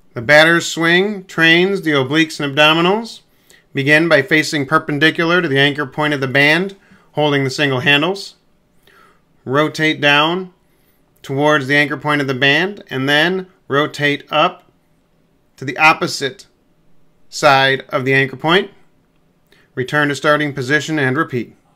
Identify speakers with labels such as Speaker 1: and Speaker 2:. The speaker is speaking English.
Speaker 1: The batter's swing trains the obliques and abdominals. Begin by facing perpendicular to the anchor point of the band, holding the single handles. Rotate down towards the anchor point of the band, and then rotate up to the opposite side of the anchor point. Return to starting position and repeat.